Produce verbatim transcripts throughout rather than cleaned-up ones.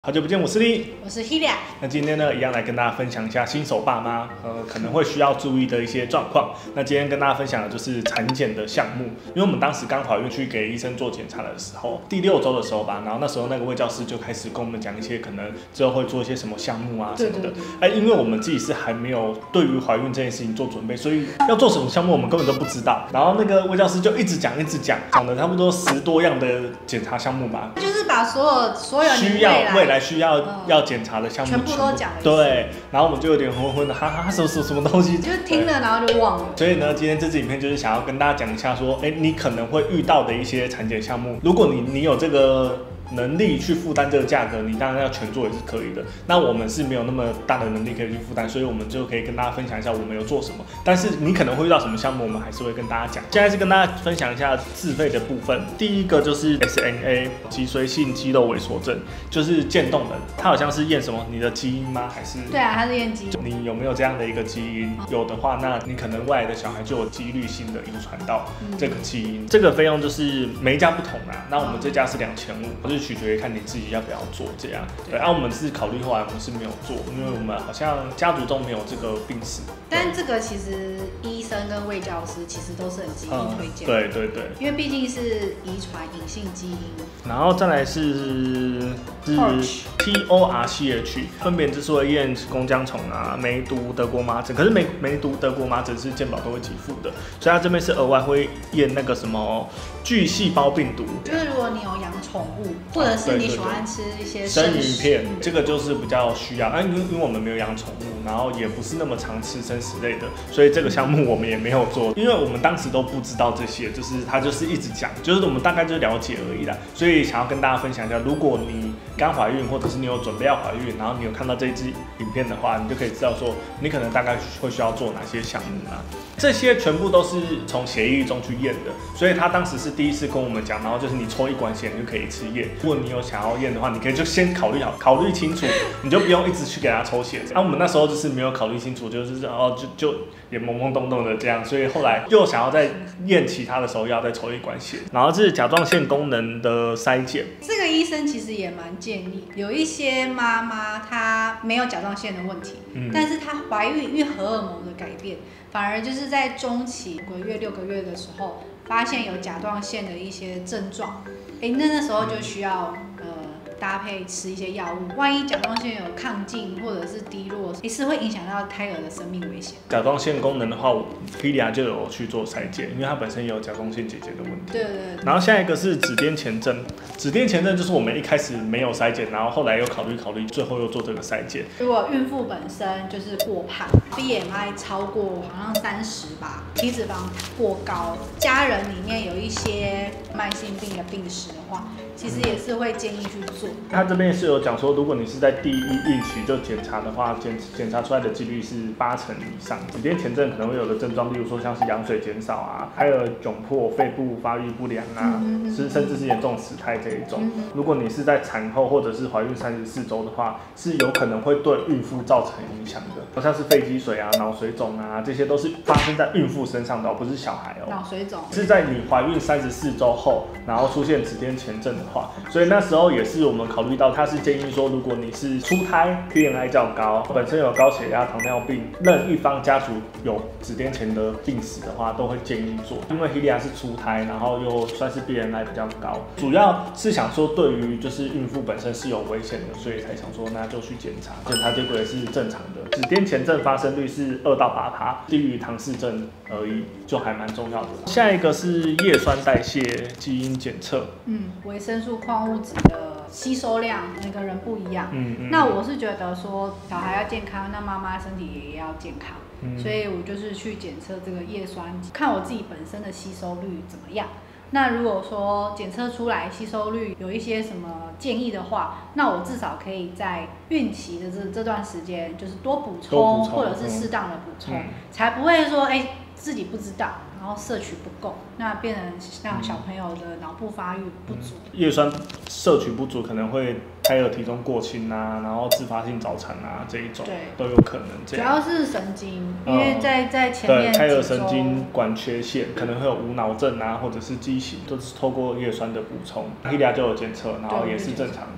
好久不见，我是丽， 我是 Helia。 那今天呢，一样来跟大家分享一下新手爸妈呃可能会需要注意的一些状况。那今天跟大家分享的就是产检的项目，因为我们当时刚怀孕去给医生做检查的时候，第六周的时候吧，然后那时候那个卫教师就开始跟我们讲一些可能之后会做一些什么项目啊什么的。哎，因为我们自己是还没有对于怀孕这件事情做准备，所以要做什么项目我们根本都不知道。然后那个卫教师就一直讲一直讲，讲了差不多十多样的检查项目吧， 就是把所有所有需要未来需要、嗯、要检查的项目全部都讲了。 对，然后我们就有点昏昏的，哈哈，什么什么什么东西， 就听了然后就忘了。 所以呢，今天这支影片就是想要跟大家讲一下，说，哎，你可能会遇到的一些产检项目，如果你你有这个能力去负担这个价格，你当然要全做也是可以的。那我们是没有那么大的能力可以去负担，所以我们就可以跟大家分享一下我们有做什么。但是你可能会遇到什么项目，我们还是会跟大家讲。现在是跟大家分享一下自费的部分。第一个就是 S N A 脊髓性肌肉萎缩症，就是渐冻人，它好像是验什么你的基因吗？还是？ 对啊，它是验基因。 你有没有这样的一个基因？有的话，那你可能未来的小孩就有几率性的遗传到这个基因。嗯、这个费用就是每一家不同啦。那我们这家是两千五，就是取决于看你自己要不要做这样。对，啊，我们是考虑后来我们是没有做，因为我们好像家族中没有这个病史。 但这个其实医生跟卫教师其实都是很极力推荐、嗯。 对对对。因为毕竟是遗传隐性基因。 然后再来是是 T O R C H， 分别就是会验弓浆虫啊、梅毒、德国麻疹，可是梅梅毒、德国麻疹是健保都会给付的，所以它这边是额外会验那个什么巨细胞病毒。 就是如果你有养宠物，或者是你喜欢吃一些生鱼片，这个就是比较需要。啊，因为因为我们没有养宠物，然后也不是那么常吃生食类的，所以这个项目我们也没有做，因为我们当时都不知道这些，就是他就是一直讲，就是我们大概就了解而已啦。所以想要跟大家分享一下，如果你刚怀孕，或者是你有准备要怀孕，然后你有看到这一支影片的话，你就可以知道说你可能大概会需要做哪些项目啦。这些全部都是从协议中去验的，所以他当时是第一次跟我们讲，然后就是你抽一管血你就可以一次验。如果你有想要验的话，你可以就先考虑好，考虑清楚，你就不用一直去给他抽血。那、啊、我们那时候就是没有考虑清楚，就是哦就就也懵懵懂懂的这样，所以后来又想要再验其他的时候要再抽一管血。然后这是甲状腺功能的筛检， 这个医生其实也蛮建议，有一些妈妈她没有甲状腺的问题，嗯、但是她怀孕因为荷尔蒙的改变，反而就是在中期五个月、六个月的时候，发现有甲状腺的一些症状，哎、欸，那那时候就需要呃搭配吃一些药物，万一甲状腺有亢进或者是低落，也是会影响到胎儿的生命危险。 甲状腺功能的话 ，Helia 就有去做筛检，因为她本身也有甲状腺结节的问题。 对对对。 然后下一个是子癜前症，子癜前症就是我们一开始没有筛检，然后后来又考虑考虑，最后又做这个筛检。 如果孕妇本身就是过胖 ，B M I 超过好像三十吧，体脂肪过高，家人里面有一些慢性病的病史的话，其实也是会建议去做。 他这边是有讲说，如果你是在第一孕期就检查的话，检检查出来的几率是八成以上。子癜前症可能会有的症状，例如说像是羊水减少啊，还有窘迫、肺部发育不良啊，嗯、是甚至是严重死胎这一种。嗯、如果你是在产后或者是怀孕三十四周的话，是有可能会对孕妇造成影响的，好像是肺积水啊、脑水肿啊，这些都是发生在孕妇身上的，而不是小孩哦。 脑水肿是在你怀孕三十四周后，然后出现子癜前症的话，所以那时候也是我们考虑到，他是建议说，如果你是初胎 B M I 较高，本身有高血压、糖尿病，任一方家族有子癜前的病史的话，都会建议做。因为 Helia 是初胎，然后又算是 B M I 比较高，主要是想说对于就是孕妇本身是有危险的，所以才想说那就去检查，检查结果也是正常的。子癜前症发生率是二到八趴，低于唐氏症而已，就还蛮重要的。下一个是叶酸代谢基因检测， 嗯，维生素、矿物质的吸收量每个人不一样。嗯嗯。那我是觉得说小孩要健康，那妈妈身体也要健康，嗯、所以我就是去检测这个叶酸，看我自己本身的吸收率怎么样。那如果说检测出来吸收率有一些什么建议的话，那我至少可以在孕期的这这段时间，就是多补充，或者是适当的补充，嗯、才不会说哎、欸、自己不知道，然后摄取不够，那变成让小朋友的脑部发育不足。 嗯、叶酸摄取不足可能会胎儿体重过轻啊，然后自发性早产啊这一种，都有可能这样。 主要是神经，因为在在前面对胎儿神经管缺陷，可能会有无脑症啊，或者是畸形，都是透过叶酸的补充。Helia 就有检测，然后也是正常的。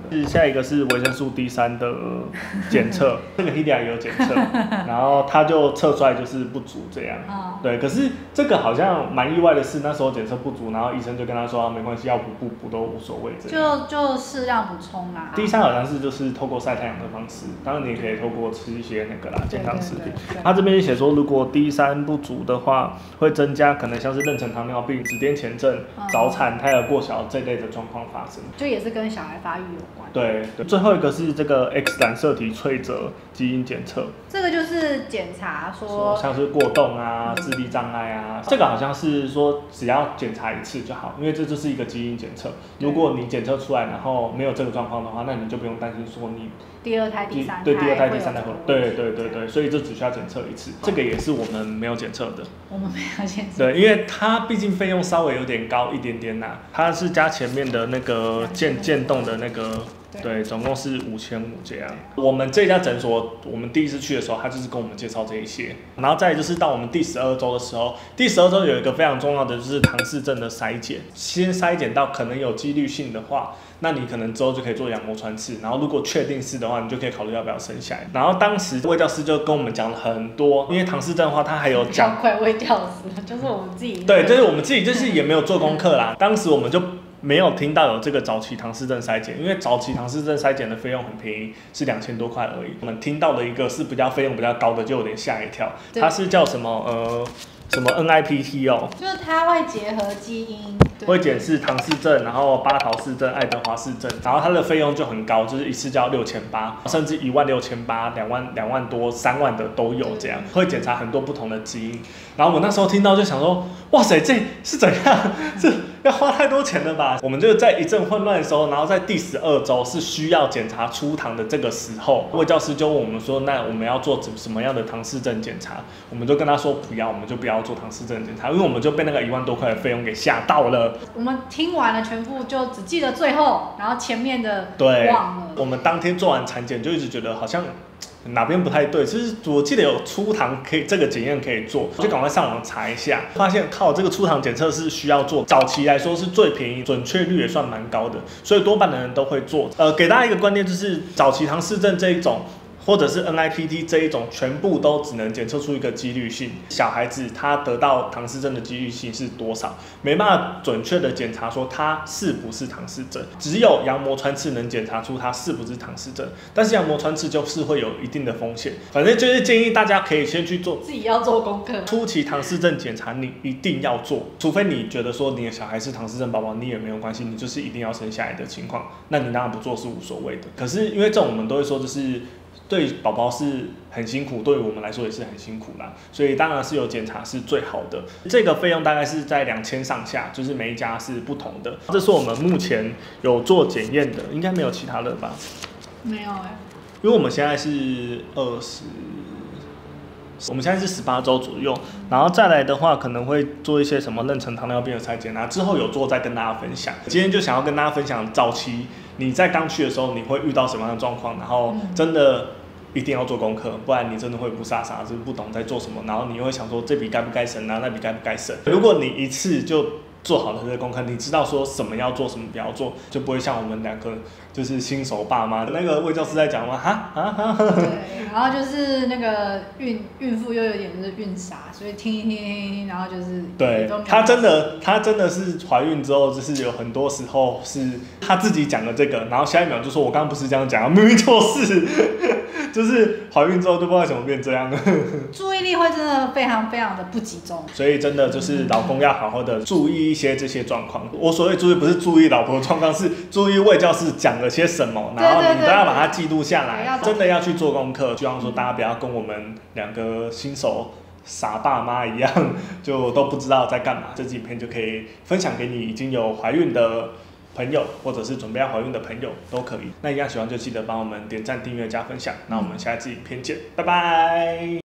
的。是下一个是维生素 D 三的检测，这个 Hilya 也有检测，然后他就测出来就是不足这样。哦、对，可是这个好像蛮意外的是，那时候检测不足，然后医生就跟他说、啊、没关系，要补不补都无所谓这样。就就适量补充啦。 D 三好像是就是透过晒太阳的方式，当然你也可以透过吃一些那个啦健康食品。他这边写说，如果 D 三不足的话，会增加可能像是妊娠糖尿病、子癫前症、嗯、早产、胎儿过小这类的状况发生， 就也是跟小孩发育有关。 对对，最后一个是这个 X 染色体脆折基因检测， 这个就是检查说像是过动啊、智力障碍啊，这个好像是说只要检查一次就好，因为这就是一个基因检测。如果你检测出来然后没有这个状况的话，那你就不用担心说你第二胎、第三胎， 对第二胎、第三胎会，对对对对，所以这只需要检测一次。这个也是我们没有检测的， 我们没有检测。 对，因为它毕竟费用稍微有点高一点点呐、啊，它是加前面的那个渐渐冻的那个。对，总共是五千五这样。我们这家诊所，我们第一次去的时候，他就是跟我们介绍这一些。然后再来就是到我们第十二周的时候，第十二周有一个非常重要的就是唐氏症的筛检。先筛检到可能有几率性的话，那你可能之后就可以做羊膜穿刺。然后如果确定是的话，你就可以考虑要不要生下来。然后当时卫教师就跟我们讲了很多，因为唐氏症的话，他还有讲。 快卫教师就是我们自己。 对，就是我们自己，就是也没有做功课啦。当时我们就。没有听到有这个早期唐氏症筛检，因为早期唐氏症筛检的费用很便宜，是两千多块而已。我们听到的一个是比较费用比较高的，就有点吓一跳。它是叫什么？呃。什么 N I P T 哦， 就是它会结合基因， 会检视唐氏症，然后巴陶氏症、爱德华氏症，然后它的费用就很高，就是一次就要六千八，甚至一万六千八、两万、两万多、三万的都有这样，会检查很多不同的基因。然后我那时候听到就想说，哇塞，这是怎样？这要花太多钱了吧？我们就在一阵混乱的时候，然后在第十二周是需要检查出糖的这个时候，卫教师就问我们说，那我们要做什么样的唐氏症检查？我们就跟他说不要，我们就不要做唐氏症检查，因为我们就被那个一万多块的费用给吓到了。 我们听完了全部，就只记得最后，然后前面的忘了。 我们当天做完产检就一直觉得好像哪边不太对，就是我记得有出糖可以这个检验可以做，我就赶快上网查一下，发现靠这个出糖检测是需要做，早期来说是最便宜，准确率也算蛮高的，所以多半的人都会做。呃，给大家一个观念就是早期唐氏症这一种。或者是 N I P T 这一种，全部都只能检测出一个几率性。小孩子他得到唐氏症的几率性是多少？没办法准确的检查说他是不是唐氏症，只有羊膜穿刺能检查出他是不是唐氏症。但是羊膜穿刺就是会有一定的风险，反正就是建议大家可以先去做， 自己要做功课。 初期唐氏症检查你一定要做，除非你觉得说你的小孩是唐氏症宝宝，你也没有关系，你就是一定要生下来的情况，那你当然不做是无所谓的。可是因为这种我们都会说就是。对宝宝是很辛苦，对于我们来说也是很辛苦啦，所以当然是有检查是最好的。这个费用大概是在两千上下，就是每一家是不同的。这是我们目前有做检验的，应该没有其他的吧？ 没有哎、欸， 因为我们现在是二十。我们现在是十八周左右，然后再来的话可能会做一些什么妊娠糖尿病的筛检啊，之后有做再跟大家分享。今天就想要跟大家分享早期你在刚去的时候你会遇到什么样的状况，然后真的一定要做功课，不然你真的会不傻傻，就是不懂在做什么，然后你会想说这笔该不该省啊，那笔该不该省。如果你一次就做好了这个功课，你知道说什么要做，什么不要做，就不会像我们两个就是新手爸妈。那个卫教师在讲吗？哈啊哈。 对，然后就是那个孕孕妇又有点就是孕傻，所以听一听听一听，然后就是对她真的她真的是怀孕之后，就是有很多时候是她自己讲的这个，然后下一秒就说我刚刚不是这样讲，明明就是，就是怀孕之后就不知道为什么变这样了。 注意力会真的非常非常的不集中， 所以真的就是老公要好好的注意一些这些状况。我所谓注意不是注意老婆的状况，是注意卫教师讲了些什么，然后你都要把它记录下来，真的要去做功课。希望说大家不要跟我们两个新手傻爸妈一样，就都不知道在干嘛。这支影片就可以分享给你已经有怀孕的朋友，或者是准备要怀孕的朋友都可以。那一样喜欢就记得帮我们点赞、订阅、加分享。那我们下一支影片见，拜拜。